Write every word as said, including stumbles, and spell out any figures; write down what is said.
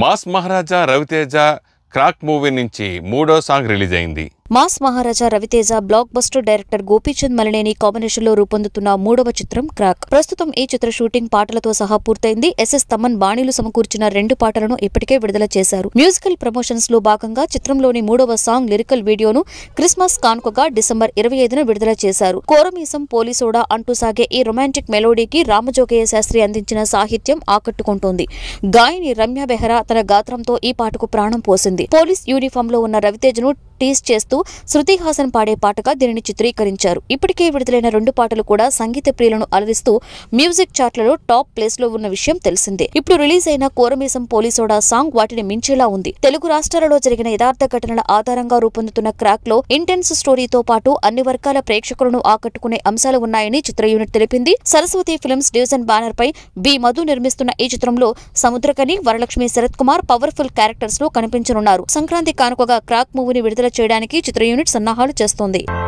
Mass Maharaja Ravi Teja Krack movie నుంచి మూడో song release అయింది. Mass Maharaja Ravi Teja blockbuster director Gopichand Malineni combination లో రూపొందుతున్న మూడవ చిత్రం క్రాక్. ప్రస్తుతం ఈ చిత్ర షూటింగ్ పాటలతో సహా పూర్తయింది. ఎస్ఎస్ తమన్ బాణీలు సమకూర్చిన రెండు పాటలను ఇప్పటికే విడుదల చేశారు. మ్యూజికల్ ప్రమోషన్స్ లో భాగంగా చిత్రంలోని మూడవ సాంగ్ లిరికల్ వీడియోను క్రిస్మస్ కానుకగా డిసెంబర్ ఇరవై ఐదున విడుదల చేశారు. కోరమీసం పోలీసోడా అంటూ సాగే ఈ రొమాంటిక్ మెలోడీకి రామజోగయ్య శాస్త్రి అందించిన సాహిత్యం ఆకట్టుకుంటోంది. గాయని రమ్య బెహ్రా తన గాత్రంతో ఈ పాటకు ప్రాణం పోసింది. పోలీస్ యూనిఫామ్ లో ఉన్న రవితేజను టీస్ చేస్తూ శృతి హాసన్ పాడే పాటగా దీనిని చిత్రీకరించారు. ఇప్పటికే విడుదలైన రెండు పాటలు కూడా సంగీత ప్రియులను అలరిస్తూ మ్యూజిక్ చార్ట్లలో టాప్ ప్లేస్ లో ఉన్న విషయం తెలిసిందే. ఇప్పుడు రిలీజ్ అయిన కోరమీసం పోలీసోడా సాంగ్ వాటిని మించేలా ఉంది. తెలుగు రాష్ట్రాలలో జరిగిన యథార్థ ఘటనల ఆధారంగా రూపొందుతున్న క్రాక్ లో ఇంటెన్స్ స్టోరీతో పాటు అన్ని వర్గాల ప్రేక్షకులను ఆకట్టుకునే అంశాలు ఉన్నాయని చిత్ర యూనిట్ తెలిపింది. సరస్వతి ఫిల్మ్స్ డివిజన్ బ్యానర్ పై బి మధు నిర్మిస్తున్న ఈ చిత్రంలో సముద్రకని, వరలక్ష్మి, శరత్ కుమార్ పవర్ఫుల్ క్యారెక్టర్స్ లో కనిపించనున్నారు. సంక్రాంతి కానుకగా క్రాక్ మూవీని విడుదల చేయడానికి చిత్ర యూనిట్ సన్నాహాలు చేస్తోంది.